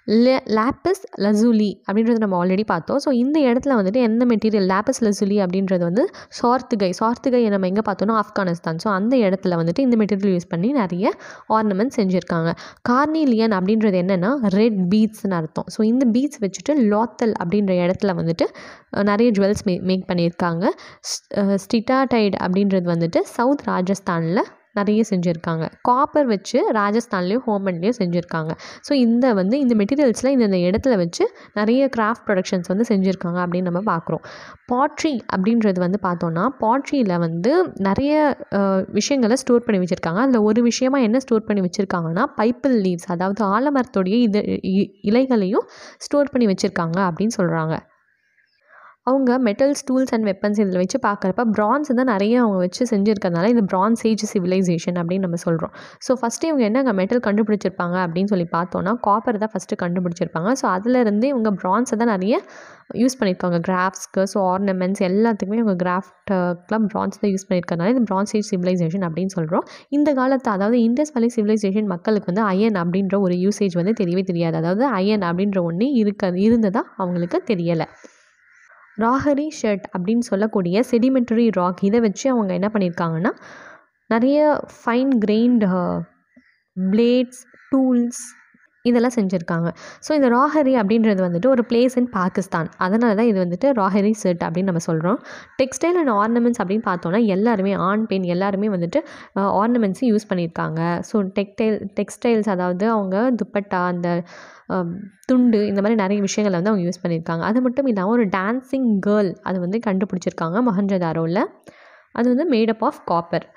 லே லாப்பிஸ் லசூலி அப்படின்றது நம்ம ஆல்ரெடி பார்த்தோம். ஸோ இந்த இடத்துல வந்துட்டு எந்த மெட்டீரியல் லாப்பிஸ் லசூலி அப்படின்றது வந்து சார்த்துகை சார்த்துகையை நம்ம எங்கே பார்த்தோன்னா ஆப்கானிஸ்தான். ஸோ அந்த இடத்துல வந்துட்டு இந்த மெட்டீரியல் யூஸ் பண்ணி நிறைய ஆர்னமெண்ட் செஞ்சுருக்காங்க. கார்னீலியன் அப்படின்றது என்னென்னா ரெட் பீட்ஸ்னு அர்த்தம். ஸோ இந்த பீட்ஸ் வச்சுட்டு லாத்தல் அப்படின்ற இடத்துல வந்துட்டு நிறைய ஜுவல்ஸ் மே மேக் பண்ணியிருக்காங்க. ஸ்டிட்டாடைட் அப்படின்றது வந்துட்டு சவுத் ராஜஸ்தானில் நிறைய செஞ்சுருக்காங்க. காப்பர் வச்சு ராஜஸ்தான்லேயும் ஹோமன்லேயும் செஞ்சுருக்காங்க. ஸோ இந்த வந்து இந்த மெட்டீரியல்ஸில் இந்த இடத்துல வச்சு நிறைய கிராஃப்ட் ப்ரொடக்ஷன்ஸ் வந்து செஞ்சுருக்காங்க அப்படின்னு நம்ம பார்க்குறோம். பாட்ரி அப்படின்றது வந்து பார்த்தோன்னா பாட்ரியில் வந்து நிறைய விஷயங்களை ஸ்டோர் பண்ணி வச்சுருக்காங்க. அதில் ஒரு விஷயமா என்ன ஸ்டோர் பண்ணி வச்சுருக்காங்கன்னா பைப்பிள் லீவ்ஸ், அதாவது ஆலமரத்தோடைய இது இலைகளையும் ஸ்டோர் பண்ணி வச்சுருக்காங்க அப்படின்னு சொல்கிறாங்க. அவங்க மெட்டல்ஸ் டூல்ஸ் அண்ட் வெப்பன்ஸ் இதில் வச்சு பார்க்குறப்ப ப்ரான்ஸ் தான் நிறைய அவங்க வச்சு செஞ்சுருக்கிறதுனால இது ப்ரான்ஸ் ஏஜ் சிவிலைசேஷன் அப்படின்னு நம்ம சொல்கிறோம். ஸோ ஃபஸ்ட்டு இவங்க என்னங்க மெட்டல் கண்டுபிடிச்சிருப்பாங்க அப்படின்னு சொல்லி பார்த்தோன்னா காப்பர் தான் ஃபஸ்ட்டு கண்டுபிடிச்சிருப்பாங்க. ஸோ அதிலேருந்து இவங்க ப்ரான்ஸை தான் நிறைய யூஸ் பண்ணியிருக்காங்க கிராஃப்ட்ஸ்க்கு. ஸோ ஆர்னமெண்ட்ஸ் எல்லாத்துக்குமே இவங்க கிராஃப்ட்க்கெலாம் ப்ரான்ஸ் தான் யூஸ் பண்ணியிருக்கிறதுனால இது ப்ரான்ஸ் ஏஜ் சிவிலைசேஷன் அப்படின்னு சொல்கிறோம். இந்த காலத்து அதாவது இண்டஸ் வேலி சிவிலைசேஷன் மக்களுக்கு வந்து அயன் அப்படின்ற ஒரு யூசேஜ் வந்து தெரியவே தெரியாது. அதாவது அயன் அப்படின்ற ஒன்று இருக்க இருந்ததாக அவங்களுக்கு தெரியலை. ராகரி ஷர்ட் அப்படின்னு சொல்லக்கூடிய செடிமெண்டரி ராக் இதை வச்சு அவங்க என்ன பண்ணியிருக்காங்கன்னா நிறைய ஃபைன் கிரெயின்டு பிளேட்ஸ் டூல்ஸ் இதெல்லாம் செஞ்சுருக்காங்க. ஸோ இந்த ராகரி அப்படின்றது வந்துட்டு ஒரு பிளேஸ் இன் பாகிஸ்தான். அதனால தான் இது வந்துட்டு ராகரி செட் அப்படின்னு நம்ம சொல்கிறோம். டெக்ஸ்டைல் அண்ட் ஆர்னமெண்ட்ஸ் அப்படின்னு பார்த்தோன்னா எல்லாருமே ஆண் பெண் எல்லாருமே வந்துட்டு ஆர்னமெண்ட்ஸும் யூஸ் பண்ணியிருக்காங்க. ஸோ டெக்டைல் டெக்ஸ்டைல்ஸ் அதாவது அவங்க துப்பட்டா அந்த துண்டு இந்த மாதிரி நிறைய விஷயங்களை வந்து அவங்க யூஸ் பண்ணியிருக்காங்க. அது மட்டும் இல்லாமல் ஒரு டான்ஸிங் கேர்ள் அது வந்து கண்டுபிடிச்சிருக்காங்க மொஹஞ்சதாரோவில். அது வந்து made up of copper.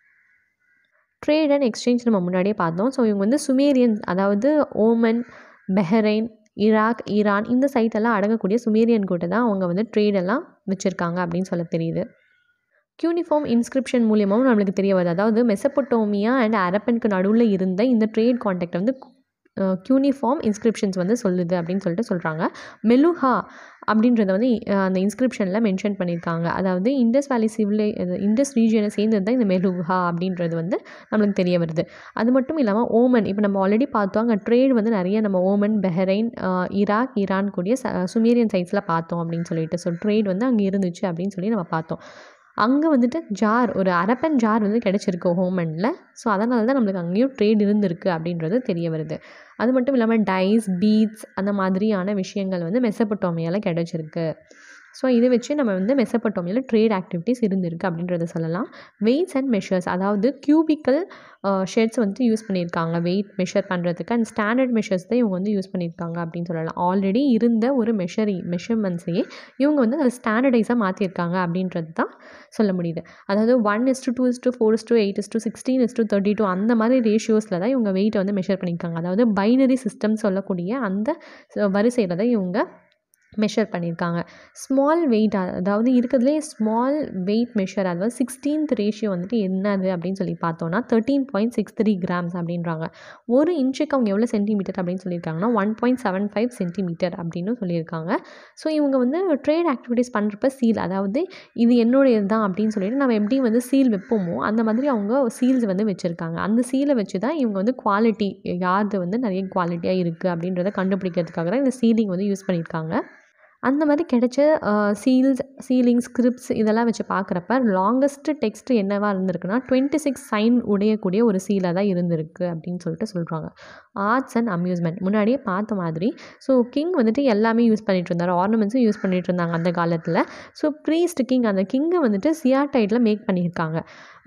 Trade and exchange நம்ம முன்னாடியே பார்த்தோம். ஸோ இவங்க வந்து சுமேரியன்ஸ் அதாவது ஓமன், பஹ்ரைன், ஈராக், ஈரான் இந்த சைட்டெல்லாம் அடங்கக்கூடிய சுமேரியன் கூட தான் அவங்க வந்து ட்ரேடெல்லாம் வச்சுருக்காங்க அப்படின்னு சொல்ல தெரியுது. க்யூனிஃபார்ம் இன்ஸ்கிரிப்ஷன் மூலியமாகவும் நம்மளுக்கு தெரிய வருது. அதாவது மெசபொட்டோமியா அண்ட் அரப்பனுக்கு நடுவில் இருந்த இந்த ட்ரேட் கான்டாக்ட் வந்து க்யூனிஃபார்ம் இன்ஸ்கிரிப்ஷன்ஸ் வந்து சொல்லுது அப்படின்னு சொல்லிட்டு சொல்கிறாங்க. மெலுஹா அப்படின்றத வந்து அந்த இன்ஸ்கிரிப்ஷனில் மென்ஷன் பண்ணியிருக்காங்க. அதாவது இண்டஸ் வேலி சிவிலை இண்டஸ் ரீஜியனை சேர்ந்தது தான் இந்த மெலுஹா அப்படின்றது வந்து நம்மளுக்கு தெரிய வருது. அது மட்டும் இல்லாமல் ஓமன் இப்போ நம்ம ஆல்ரெடி பார்த்தோம். அங்கே ட்ரேட் வந்து நிறைய நம்ம ஓமன், பஹ்ரைன், ஈராக், ஈரான் கூடிய ச சுமேரியன் சைட்ஸில் பார்த்தோம் அப்படின்னு சொல்லிட்டு. ஸோ ட்ரேட் வந்து அங்கே இருந்துச்சு அப்படின்னு சொல்லி நம்ம பார்த்தோம். அங்கே வந்துட்டு ஜார் ஒரு அரப்பன் ஜார் வந்து கிடச்சிருக்கு ஹோமனில். ஸோ அதனால தான் நம்மளுக்கு அங்கேயும் ட்ரேட் இருந்திருக்கு அப்படின்றது தெரிய வருது. அது மட்டும் இல்லாமல் டைஸ், பீட்ஸ் அந்த மாதிரியான விஷயங்கள் வந்து மெசபொட்டோமியாவில் கிடச்சிருக்கு. ஸோ இதை வச்சு நம்ம வந்து மெசபொட்டோமியாவில் ட்ரேட் ஆக்டிவிட்டீஸ் இருந்திருக்கு அப்படின்றத சொல்லலாம். வெயிட்ஸ் அண்ட் மெஷர்ஸ் அதாவது கியூபிக்கல் ஷெட்ஸ் வந்து யூஸ் பண்ணியிருக்காங்க வெயிட் மெஷர் பண்ணுறதுக்கு. அண்ட் ஸ்டாண்டர்ட் மெஷர்ஸ் தான் இவங்க வந்து யூஸ் பண்ணியிருக்காங்க அப்படின்னு சொல்லலாம். ஆல்ரெடி இருந்த ஒரு மெஷரி மெஷர்மெண்ட்ஸையே இவங்க வந்து அதை ஸ்டாண்டர்டைஸாக மாற்றிருக்காங்க அப்படின்றது தான் சொல்ல முடியுது. அதாவது one is to two is to four is to eight is to sixteen is to thirty two அந்த மாதிரி ரேஷியோஸில் தான் இவங்க வெயிட்டை வந்து மெஷர் பண்ணியிருக்காங்க. அதாவது பைனரி சிஸ்டம் சொல்லக்கூடிய அந்த வரிசையில் தான் இவங்க மெஷர் பண்ணியிருக்காங்க. ஸ்மால் வெயிட் அதாவது இருக்கிறதுலே ஸ்மால் வெயிட் மெஷர் அதாவது சிக்ஸ்டீன்த் ரேஷியோ வந்துட்டு என்னது அப்படின்னு சொல்லி பார்த்தோன்னா thirteen point six three grams அப்படின்றாங்க. ஒரு இன்ச்சுக்கு அவங்க எவ்வளோ சென்டிமீட்டர் அப்படின்னு சொல்லியிருக்காங்கன்னா one point seven five centimetre அப்படின்னு சொல்லியிருக்காங்க. ஸோ இவங்க வந்து ட்ரேட் ஆக்டிவிட்டீஸ் பண்ணுறப்ப சீல் அதாவது இது என்னுடைய தான் அப்படின்னு சொல்லிட்டு நம்ம எப்படி வந்து சீல் வைப்போமோ அந்த மாதிரி அவங்க சீல்ஸ் வந்து வச்சுருக்காங்க. அந்த சீலை வச்சு தான் இவங்க வந்து குவாலிட்டி யாருது வந்து நிறைய குவாலிட்டியாக இருக்குது அப்படின்றத கண்டுபிடிக்கிறதுக்காக தான் இந்த சீலிங் வந்து யூஸ் பண்ணியிருக்காங்க. அந்த மாதிரி கிடைச்ச சீல்ஸ் சீலிங் ஸ்கிரிப்ட்ஸ் இதெல்லாம் வச்சு பார்க்குறப்ப லாங்கஸ்ட்டு டெக்ஸ்ட் என்னவாக இருந்திருக்குன்னா டுவெண்ட்டி சிக்ஸ் சைன் உடையக்கூடிய ஒரு சீலாக தான் இருந்திருக்கு அப்படின்னு சொல்லிட்டு சொல்கிறாங்க. ஆர்ட்ஸ் அண்ட் அம்யூஸ்மெண்ட் முன்னாடியே பார்த்த மாதிரி. ஸோ கிங் வந்துட்டு எல்லாமே யூஸ் பண்ணிகிட்டு இருந்தார். ஆர்னமெண்ட்ஸும் யூஸ் பண்ணிகிட்டு இருந்தாங்க அந்த காலத்தில். ஸோ ப்ரீஸ்ட் கிங் அந்த கிங்கை வந்துட்டு சியாடைட்டில் மேக் பண்ணியிருக்காங்க.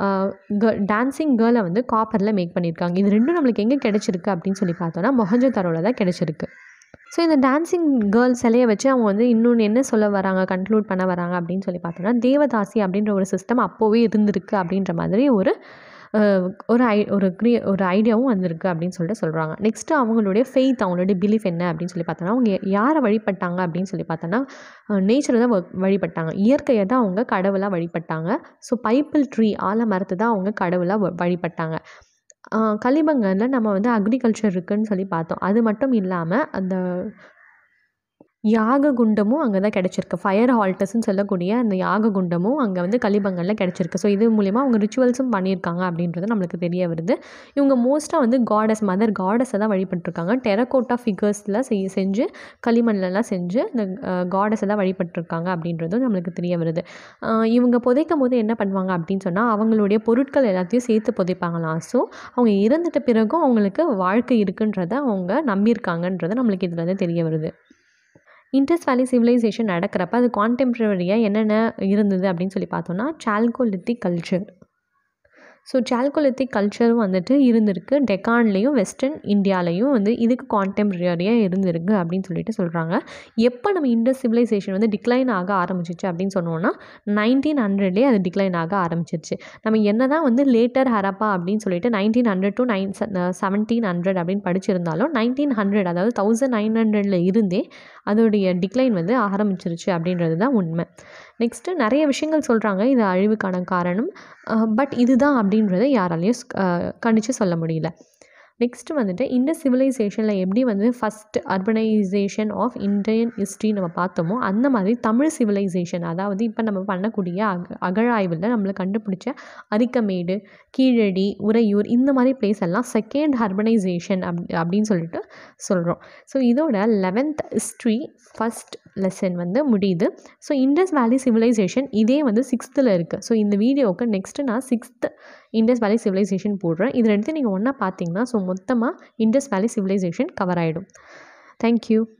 க டான்ஸிங் கேர்ளை வந்து காப்பரில் மேக் பண்ணியிருக்காங்க. இது ரெண்டும் நம்மளுக்கு எங்கே கிடச்சிருக்கு அப்படின்னு சொல்லி பார்த்தோன்னா மொஹஞ்சதாரோவில் தான் கிடச்சிருக்கு. ஸோ இந்த டான்ஸிங் கேர்ள் சிலையை வச்சு அவங்க வந்து இன்னொன்று என்ன சொல்ல வராங்க கன்க்ளூட் பண்ண வராங்க அப்படின்னு சொல்லி பார்த்தோன்னா தேவதாசி அப்படின்ற ஒரு சிஸ்டம் அப்போவே இருந்திருக்கு அப்படின்ற மாதிரி ஒரு ஒரு ஐ ஒரு க்ரியே ஒரு ஐடியாவும் வந்திருக்கு அப்படின்னு சொல்லிட்டு சொல்கிறாங்க. நெக்ஸ்ட்டு அவங்களுடைய ஃபெய்த் அவங்களுடைய பிலீஃப் என்ன அப்படின்னு சொல்லி பார்த்தோன்னா அவங்க யாரை வழிபட்டாங்க அப்படின்னு சொல்லி பார்த்தோன்னா நேச்சரை தான் வழிபட்டாங்க. இயற்கையை தான் அவங்க கடவுளாக வழிபட்டாங்க. ஸோ பைப்பிள் ட்ரீ ஆலமரத்தை தான் அவங்க கடவுளாக வழிபட்டாங்க. கலிபங்கனில் நம்ம வந்து அக்ரிகல்ச்சர் இருக்குதுன்னு சொல்லி பார்த்தோம். அது மட்டும் இல்லாமல் அந்த யாக குண்டமும் அங்கே தான் கிடச்சிருக்கு. ஃபயர் ஆல்டர்ஸ்ன்னு சொல்லக்கூடிய அந்த யாக குண்டமும் அங்கே வந்து கலிபங்கனில் கிடச்சிருக்கு. ஸோ இது மூலிமா அவங்க ரிச்சுவல்ஸும் பண்ணியிருக்காங்க அப்படின்றது நம்மளுக்கு தெரிய வருது. இவங்க மோஸ்ட்டாக வந்து காடஸ் மதர் காடஸை தான் வழிபட்டிருக்காங்க. டெரகோட்டா ஃபிகர்ஸில் செய் செஞ்சு களிமண்லலாம் செஞ்சு இந்த காடஸை தான் வழிபட்டிருக்காங்க அப்படின்றதும் நம்மளுக்கு தெரிய வருது. இவங்க புதைக்கும் போது என்ன பண்ணுவாங்க அப்படின்னு சொன்னால் அவங்களுடைய பொருட்கள் எல்லாத்தையும் சேர்த்து புதைப்பாங்களாம். ஸோ அவங்க இறந்துட்ட பிறகும் அவங்களுக்கு வாழ்க்கை இருக்குன்றதை அவங்க நம்பியிருக்காங்கன்றது நம்மளுக்கு இதில் வந்து தெரிய வருது. இண்டஸ் வேலி சிவிலைசேஷன் நடக்கிறப்ப அது கான்டெம்ப்ரரியாக என்னென்ன இருந்தது அப்படின்னு சொல்லி பார்த்தோன்னா சால்கோலித்திக் கல்ச்சர். ஸோ சால்கோலித்திக் கல்ச்சரும் வந்துட்டு இருந்திருக்கு. டெக்கான்லேயும் வெஸ்டர்ன் இந்தியாலையும் வந்து இதுக்கு கான்டெம்ப்ரரியாக இருந்திருக்கு அப்படின்னு சொல்லிட்டு சொல்கிறாங்க. எப்போ நம்ம இண்டஸ் சிவிலைசேஷன் வந்து டிக்ளைன் ஆக ஆரம்பிச்சிச்சு அப்படின்னு சொன்னோன்னா நைன்டீன் ஹண்ட்ரட்லேயே அது டிக்ளைன் ஆக ஆரம்பிச்சிருச்சு. நம்ம என்ன தான் வந்து லேட்டர் ஹரப்பா அப்படின்னு சொல்லிட்டு nineteen hundred to nine seventeen hundred அப்படின்னு படிச்சிருந்தாலும் நைன்டீன் ஹண்ட்ரட் அதாவது தௌசண்ட் நைன் ஹண்ட்ரடில் இருந்தே அதோடைய டிக்ளைன் வந்து ஆரம்பிச்சிருச்சு அப்படின்றது தான் உண்மை. நெக்ஸ்ட்டு நிறைய விஷயங்கள் சொல்கிறாங்க இது அழிவுக்கான காரணம். பட் இதுதான் அப்படின்றத யாராலையும் கணிச்சு சொல்ல முடியல. நெக்ஸ்ட்டு வந்துட்டு இண்டஸ் சிவிலைசேஷனில் எப்படி வந்து first urbanisation of Indian history நம்ம பார்த்தோமோ அந்த மாதிரி தமிழ் சிவிலைசேஷன் அதாவது இப்போ நம்ம பண்ணக்கூடிய அக அகழாய்வில் நம்மளை கண்டுபிடிச்ச அரிக்கமேடு, கீழடி, உறையூர் இந்த மாதிரி பிளேஸ் எல்லாம் செகண்ட் அர்பனைசேஷன் அப் அப்படின்னு சொல்லிட்டு சொல்கிறோம். ஸோ இதோட லெவன்த் ஹிஸ்ட்ரி ஃபஸ்ட் லெசன் வந்து முடியுது. ஸோ இண்டஸ் வேலி சிவிலைசேஷன் இதே வந்து சிக்ஸ்த்தில் இருக்குது. ஸோ இந்த வீடியோவுக்கு நெக்ஸ்ட்டு நான் சிக்ஸ்த்து இண்டஸ் வேலி சிவிலைசேஷன் போடுறேன். இதில் எடுத்து நீங்கள் ஒன்றா பார்த்தீங்கன்னா ஸோ மொத்தமாக இண்டஸ் வேலி சிவிலைசேஷன் கவர் ஆகிடும். தேங்க்யூ.